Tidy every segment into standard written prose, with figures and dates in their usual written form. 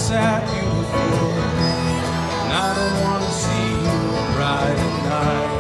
sad, beautiful, and I don't want to see you cry tonight.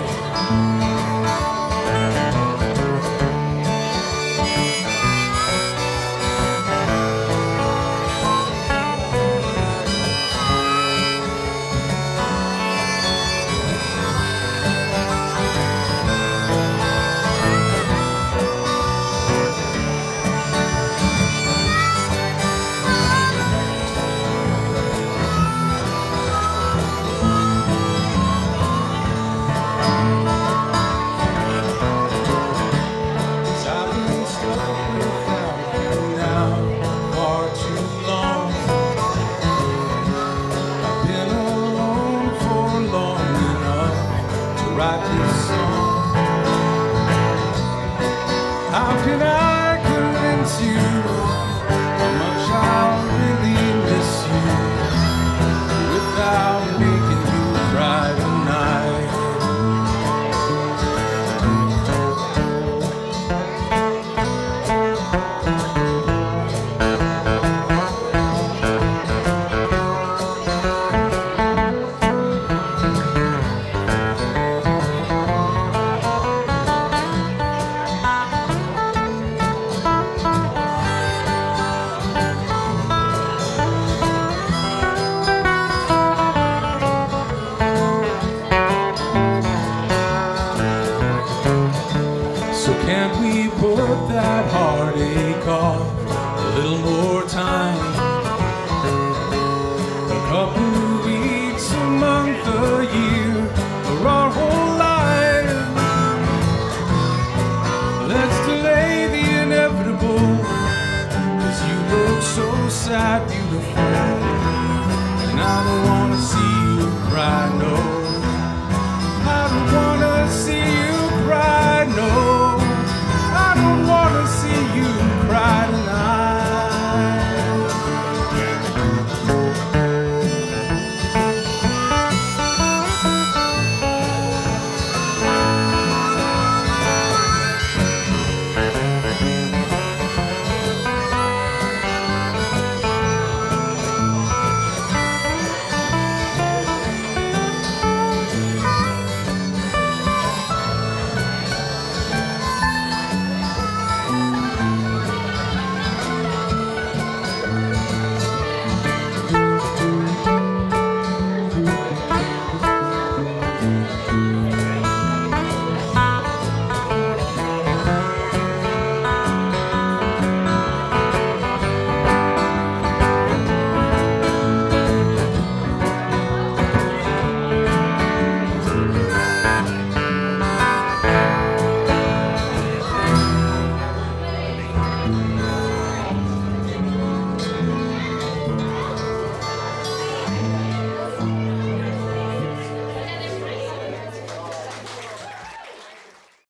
How can I convince you how much I really miss you without making you cry tonight? So can't we put that heartache off a little more time? A couple of weeks, a month, a year, or our whole life. Let's delay the inevitable, 'cause you look so sad.